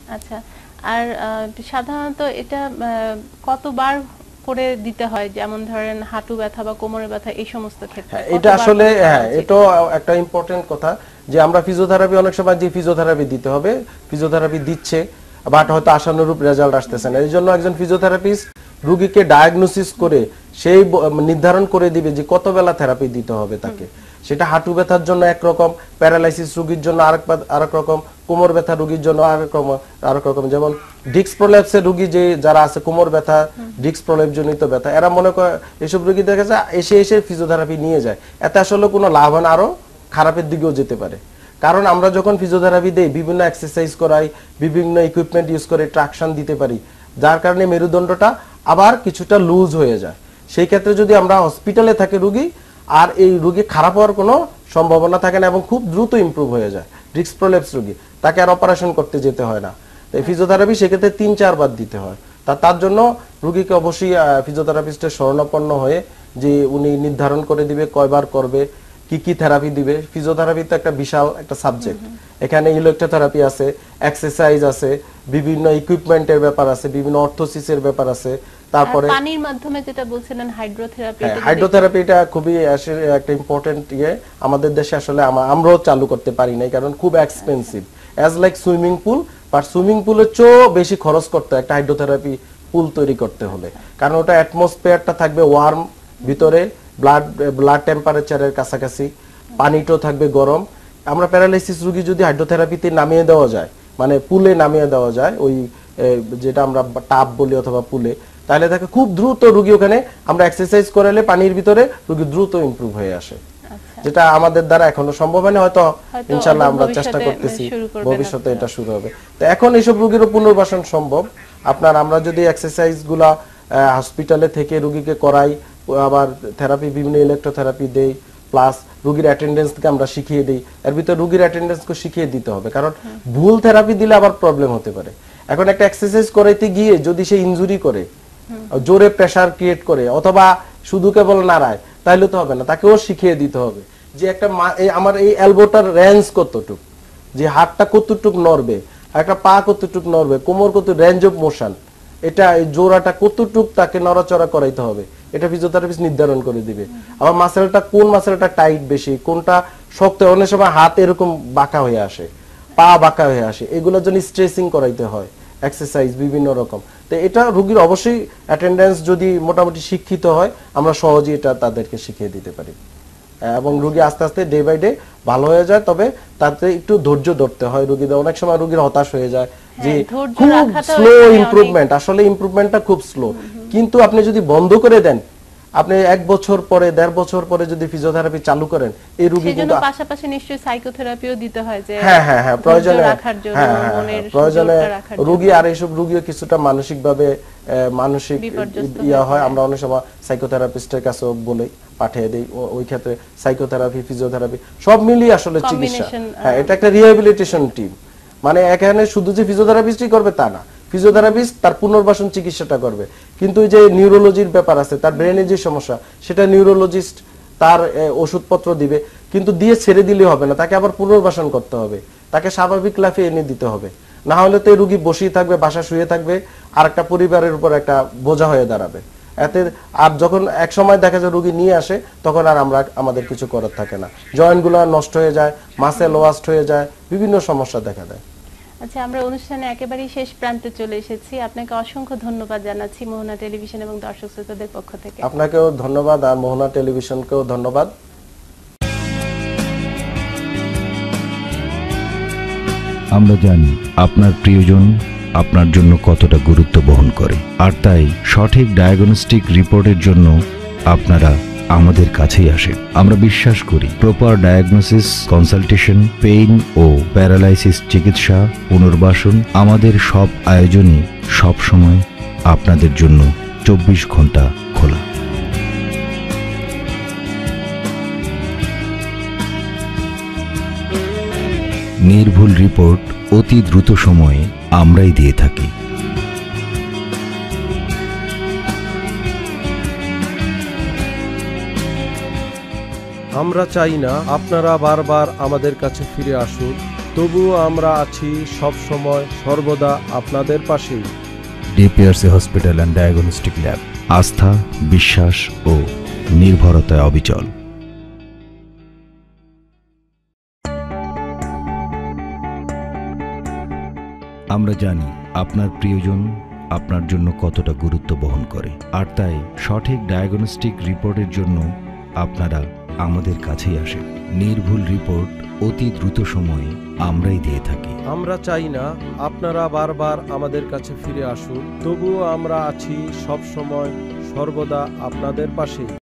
আচ্ছা, আর সাধারণত এটা কতবার করে দিতে হয়, যেমন ধরেন হাঁটু ব্যথা বা কোমরের ব্যথা এই সমস্ত ক্ষেত্রে? এটা আসলে এটা একটা ইম্পর্টেন্ট কথা যে আমরা ফিজিওথেরাপি অনেক সময় যে ফিজিওথেরাপি দিতে হবে, ফিজিওথেরাপি দিচ্ছে বাট হয়তো আশানুরূপ রেজাল্ট আসতেছে না। এই জন্য একজন ফিজিওথেরাপিস্ট রোগীকে ডায়াগনোসিস করে সেই নির্ধারণ করে দিবে যে কত বেলা থেরাপি দিতে হবে তাকে। সেটা হাঁটু ব্যথার জন্য একরকম, প্যারালাইসিস রোগীর জন্য আরেক রকম, কোমর ব্যথা রোগীর জন্য আরেক রকম। যেমন ডিস্ক প্রলেপসের রোগী যে যারা আছে, কোমর ব্যথা, ডিস্ক প্রলেপ জনিত ব্যথা, এরা মনে করে এসব রোগী দেখা যায় এসে ফিজিওথেরাপি নিয়ে যায়। এতে আসলে কোনো লাভ হয় না, আরো খারাপের দিকেও যেতে পারে। কারণ আমরা যখন ফিজিওথেরাপি দেই, বিভিন্ন এক্সারসাইজ করাই, বিভিন্ন ইকুইপমেন্ট ইউজ করে ট্রাকশন দিতে পারি, যার কারণে মেরুদণ্ডটা আবার কিছুটা লুজ হয়ে যায়। সেই ক্ষেত্রে যদি আমরা হসপিটালে থাকি রোগী, আর এই রোগী খারাপ হওয়ার কোনো সম্ভাবনা থাকে না এবং খুব দ্রুত ইমপ্রুভ হয়ে যায়। ডিস্ক প্রলেপস রোগী, তাকে আর অপারেশন করতে যেতে হয় না। তাই ফিজিওথেরাপি সেক্ষেত্রে ৩-৪ বার দিতে হয়। তার জন্য রোগীকে অবশ্যই ফিজিওথেরাপিস্টের শরণাপন্ন হয়ে যে উনি নির্ধারণ করে দিবে কয়বার করবে, কি কি থেরাপি দিবে। ফিজিওথেরাপি তো একটা বিশাল একটা সাবজেক্ট। এখানে ইলেকট্রোথেরাপি আছে, এক্সারসাইজ আছে, বিভিন্ন ইকুইপমেন্টের ব্যাপার আছে, বিভিন্ন অর্থোসিসের ব্যাপার আছে। তারপরে পানির মাধ্যমে যেটা বলছিলেন হাইড্রোথেরাপি, হাইড্রোথেরাপিটা খুবই একটা ইম্পর্টেন্ট আমাদের দেশে আসলে আমরাও চালু করতে পারি নাই, কারণ খুব expensive, as like swimming pool, but swimming পুলের চেয়েও বেশি খরচ করতে একটা হাইড্রোথেরাপি পুল তৈরি করতে হলে। কারণ ওটা অ্যাটমসফিয়ারটা থাকবে ওয়ার্ম, ভিতরে ব্লাড টেম্পারেচারের কাছাকাছি, পানিটাও থাকবে গরম। আমরা প্যারালাইসিস রোগী যদি হাইড্রোথেরাপিতে নামিয়ে দেওয়া যায়, মানে পুলে নামিয়ে দেওয়া যায়, ওই যেটা আমরা টাব বলি অথবা পুলে, তাহলে তাকে খুব দ্রুত রোগী ওখানে আমরা এক্সারসাইজ করালে পানির ভিতরে রোগী দ্রুত ইমপ্রুভ হয়ে আসে, যেটা আমাদের দ্বারা এখনো সম্ভব হয়নি। হয়তো ইনশাআল্লাহ আমরা চেষ্টা করতেছি, ভবিষ্যতে এটা শুরু হবে। তো এখন এইসব রোগীরও পুনর্বাসন সম্ভব। আমরা যদি এক্সারসাইজ গুলা হসপিটালে থেকে রোগীকে করাই, আবার থেরাপি, বিভিন্ন ইলেকট্রোথেরাপি দেই, প্লাস রোগীর অ্যাটেন্ডেন্সকে আমরা শিখিয়ে দিই। এর ভিতরে রোগীর অ্যাটেন্ডেন্সকে শিখিয়ে দিতে হবে, কারণ ভুল থেরাপি দিলে আবার প্রবলেম হতে পারে। এখন একটা এক্সারসাইজ করাইতে গিয়ে যদি সে ইনজুরি করে, জোরে প্রেসার ক্রিয়েট করে, অথবা শুধু কেবল নাড়ায়, তাহলে তো হবে না। তাকেও শিখিয়ে দিতে হবে যে একটা আমার এই এলবোটার রেঞ্জ কতটুক, যে হাতটা কতটুক নড়বে, একটা পা কতটুক নড়বে, কোমর কত রেঞ্জ অফ মোশন, এটা এই জোড়াটা কতটুক তাকে নড়াচড়া করাইতে হবে, এটা ফিজিওথেরাপিস্ট নির্ধারণ করে দিবে। আবার মাসেলটা, কোন মাসেলটা টাইট বেশি, কোনটা শক্ত, অনেক সময় হাত এরকম বাঁকা হয়ে আসে, পা বাঁকা হয়ে আসে, এগুলোর জন্য স্ট্রেচিং করাইতে হয়, এক্সারসাইজ বিভিন্ন রকম। তো এটা রোগীর অবশ্যই অ্যাটেন্ডেন্স যদি মোটামুটি শিক্ষিত হয়, আমরা সহজেই এটা তাদেরকে শিখিয়ে দিতে পারি, এবং রোগী আস্তে আস্তে ডে বাই ডে ভালো হয়ে যায়। তবে তাতে একটু ধৈর্য ধরতে হয় রোগীদের। অনেক সময় রোগীর হতাশ হয়ে যায় যে খুব স্লো ইমপ্রুভমেন্ট, আসলে ইমপ্রুভমেন্টটা খুব স্লো। কিন্তু আপনি যদি বন্ধ করে দেন, আপনি 1 বছর পরে, 1.5 বছর পরে যদি ফিজিওথেরাপি চালু করেন, এই রোগী কিন্তু পাশাপাশি নিশ্চয়ই সাইকোথেরাপিও দিতে হয়, যে হ্যাঁ প্রয়োজনে রোগী, আর এইসব রোগীও কিছুটা মানসিক ইয়া হয়। আমরা অনেক সময় সাইকোথেরাপিস্টের কাছেও বলে পাঠিয়ে দেই, ওই ক্ষেত্রে সাইকোথেরাপি, ফিজিওথেরাপি সব মিলিয়ে আসলে চিকিৎসা। হ্যাঁ, এটা একটা রিহ্যাবিলিটেশন টিম। মানে এখানে শুধু যে ফিজিওথেরাপিস্টই করবে তা না, ফিজিওথেরাপিস্ট তার পুনর্বাসন চিকিৎসাটা করবে, কিন্তু যে নিউরোলজির ব্যাপার আছে, তার ব্রেনের যে সমস্যা, সেটা নিউরোলজিস্ট তার ওষুধপত্র দিবে, কিন্তু দিয়ে ছেড়ে দিলে হবে না, তাকে আবার পুনর্বাসন করতে হবে, তাকে স্বাভাবিক লাইফে এনে দিতে হবে। না হলে তো এই রোগী বসেই থাকবে, বাসা শুয়ে থাকবে, আর একটা পরিবারের উপর একটা বোঝা হয়ে দাঁড়াবে এতে। আর যখন এক সময় দেখা যায় রোগী নিয়ে আসে, তখন আর আমাদের কিছু করার থাকে না, জয়েন্টগুলো নষ্ট হয়ে যায়, মাসেল ওয়াস্ট হয়ে যায়, বিভিন্ন সমস্যা দেখা দেয়। আচ্ছা, আমরা অনুষ্ঠানে একেবারেই শেষ প্রান্তে চলে এসেছি। আপনাকে অসংখ্য ধন্যবাদ জানাচ্ছি মোহনা টেলিভিশন এবং দর্শক শ্রোতাদের পক্ষ থেকে। আপনাকেও ধন্যবাদ, আর মোহনা টেলিভিশনকেও ধন্যবাদ। আমরা জানি আপনার প্রিয়জন আপনার জন্য কতটা গুরুত্ব বহন করে, আর তাই সঠিক ডায়াগনস্টিক রিপোর্টের জন্য আপনারা আমাদের কাছেই আসেন। আমরা বিশ্বাস করি প্রপার ডায়াগনোসিস, কনসালটেশন, পেইন ও প্যারালাইসিস চিকিৎসা, পুনর্বাসন, আমাদের সব আয়োজনই সব সময় আপনাদের জন্য 24 ঘন্টা খোলা। নির্ভুল রিপোর্ট অতি দ্রুত সময়ে আমরাই দিয়ে থাকি। আমরা চাই না আপনারা বারবার আমাদের কাছে ফিরে আসুন, তবুও আমরা আছি সব সময় সর্বদা আপনাদের পাশেই। DPRC hospital and diagnostic lab, আস্থা, বিশ্বাস ও নির্ভরতায় অবিচল। আমরা জানি আপনার প্রিয়জন আপনার জন্য কতটা গুরুত্ব বহন করে, আর তাই সঠিক ডায়াগনস্টিক রিপোর্টের জন্য আপনারা আমাদের কাছেই আসেন। নির্ভুল রিপোর্ট অতি দ্রুত সময়ে আমরাই দিয়ে থাকি। আমরা চাই না আপনারা বারবার আমাদের কাছে ফিরে আসুন, তবুও আমরা আছি সব সময় সর্বদা আপনাদের পাশেই।